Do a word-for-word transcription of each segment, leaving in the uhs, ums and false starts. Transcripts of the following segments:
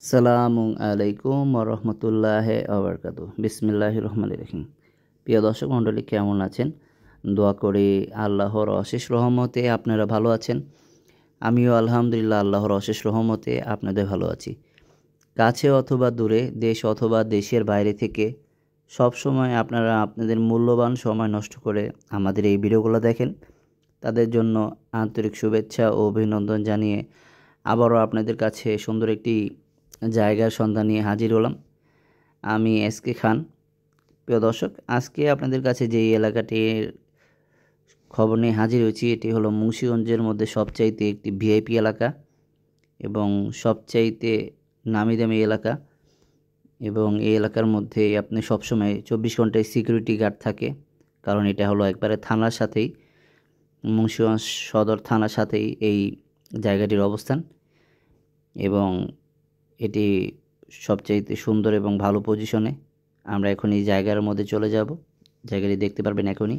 সালামু আলাইকুম ওরহমতুল্লাহি ওয়াবারাকাতুহু। বিসমিল্লাহির রহমানির রহিম। প্রিয় দর্শক মণ্ডলী, কেমন আছেন? দোয়া করি আল্লাহর অশেষ রহমতে আপনারা ভালো আছেন। আমিও আলহামদুলিল্লাহ আল্লাহর অশেষ রহমতে আপনাদের ভালো আছি। কাছে অথবা দূরে, দেশ অথবা দেশের বাইরে থেকে সবসময় আপনারা আপনাদের মূল্যবান সময় নষ্ট করে আমাদের এই ভিডিওগুলো দেখেন। তাদের জন্য আন্তরিক শুভেচ্ছা ও অভিনন্দন জানিয়ে আবারও আপনাদের কাছে সুন্দর একটি জায়গার সন্ধান নিয়ে হাজির হলাম। আমি এস কে খান। প্রিয় দর্শক, আজকে আপনাদের কাছে যেই এলাকাটির খবর নিয়ে হাজির হয়েছি, এটি হলো মুন্সিগঞ্জের মধ্যে সবচাইতে একটি ভিআইপি এলাকা এবং সবচাইতে নামি দামি এলাকা। এবং এই এলাকার মধ্যে আপনি সবসময় চব্বিশ ঘন্টায় সিকিউরিটি গার্ড থাকে, কারণ এটা হলো একবারে থানার সাথেই, মুন্সিগঞ্জ সদর থানার সাথেই এই জায়গাটির অবস্থান। এবং এটি সবচাইতে সুন্দর এবং ভালো পজিশনে। আমরা এখন এই জায়গার মধ্যে চলে যাব। জায়গাটি দেখতে পারবেন এখনই।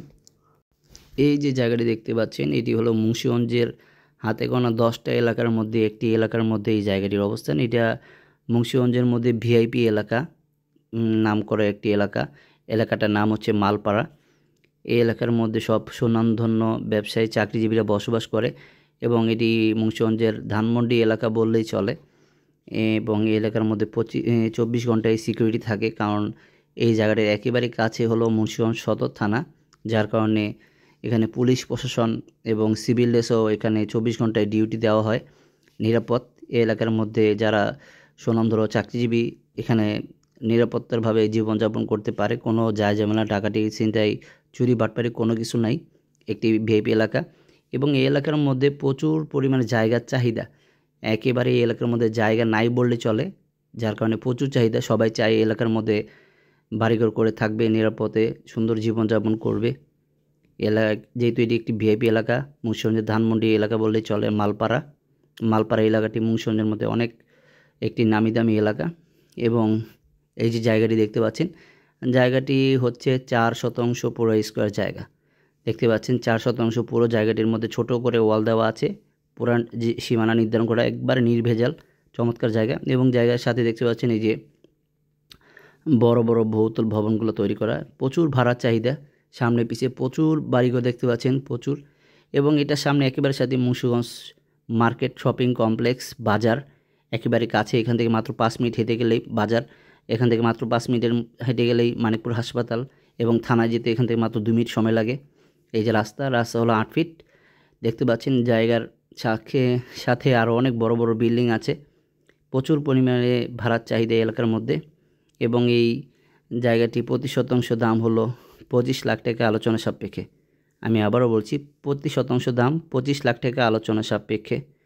এই যে জায়গাটি দেখতে পাচ্ছেন, এটি হলো মুন্সিগঞ্জের হাতে গোনা দশটা এলাকার মধ্যে একটি এলাকার মধ্যে এই জায়গাটির অবস্থান। এটা মুন্সিগঞ্জের মধ্যে ভিআইপি এলাকা নাম করা একটি এলাকা। এলাকাটার নাম হচ্ছে মালপাড়া। এই এলাকার মধ্যে সব সুনামধন্য ব্যবসায়ী চাকরিজীবীরা বসবাস করে এবং এটি মুন্সিগঞ্জের ধানমন্ডি এলাকা বললেই চলে। এবং এই এলাকার মধ্যে পঁচিশ চব্বিশ ঘন্টায় সিকিউরিটি থাকে, কারণ এই জায়গাটার একেবারে কাছে হলো মুন্সিগঞ্জ সদর থানা, যার কারণে এখানে পুলিশ প্রশাসন এবং সিভিল ড্রেসও এখানে চব্বিশ ঘন্টায় ডিউটি দেওয়া হয়। নিরাপদ এই এলাকার মধ্যে যারা সুনামধন্য চাকরিজীবী এখানে নিরাপত্তারভাবে জীবনযাপন করতে পারে। কোনো যায় ঝামেলা, ডাকাতি, ছিনতাই, চুরি বাটপারি কোনো কিছু নাই। একটি ভিআইপি এলাকা এবং এই এলাকার মধ্যে প্রচুর পরিমাণে জায়গার চাহিদা। একেবারে এই এলাকার মধ্যে জায়গা নাই বললে চলে, যার কারণে প্রচুর চাহিদা। সবাই চায় এই এলাকার মধ্যে বাড়িঘর করে থাকবে, নিরাপদে সুন্দর জীবনযাপন করবে। এলাকা যেহেতু এটি একটি ভিআইপি এলাকা, মুন্সিগঞ্জের ধানমন্ডি এলাকা বললেই চলে। মালপাড়া মালপাড়া এলাকাটি মুন্সিগঞ্জের মধ্যে অনেক একটি নামি দামি এলাকা। এবং এই যে জায়গাটি দেখতে পাচ্ছেন, জায়গাটি হচ্ছে চার শতাংশ পুরো স্কোয়ার জায়গা। দেখতে পাচ্ছেন চার শতাংশ পুরো জায়গাটির মধ্যে ছোট করে ওয়াল দেওয়া আছে। পুরান যে সীমানা নির্ধারণ করা, একবারে নির্ভেজাল চমৎকার জায়গা। এবং জায়গার সাথে দেখতে পাচ্ছেন এই যে বড় বড় বহুতল ভবনগুলো তৈরি করা। প্রচুর ভাড়ার চাহিদা, সামনে পিছিয়ে প্রচুর বাড়িঘর দেখতে পাচ্ছেন, প্রচুর। এবং এটার সামনে একেবারে সাথে মুন্সিগঞ্জ মার্কেট, শপিং কমপ্লেক্স, বাজার একেবারে কাছে। এখান থেকে মাত্র পাঁচ মিনিট হেঁটে গেলেই বাজার, এখান থেকে মাত্র পাঁচ মিনিটের হেঁটে গেলেই মানিকপুর হাসপাতাল, এবং থানায় যেতে এখান থেকে মাত্র দুই মিনিট সময় লাগে। এই যে রাস্তা রাস্তা হলো আট ফিট। দেখতে পাচ্ছেন জায়গার সাথে সাথে আরও অনেক বড় বড় বিল্ডিং আছে। প্রচুর পরিমাণে ভাড়ার চাহিদা এলাকার মধ্যে। এবং এই জায়গাটি প্রতি শতাংশ দাম হলো পঁচিশ লাখ টাকা আলোচনা সাপেক্ষে। আমি আবারও বলছি, প্রতি শতাংশ দাম পঁচিশ লাখ টাকা আলোচনা সাপেক্ষে।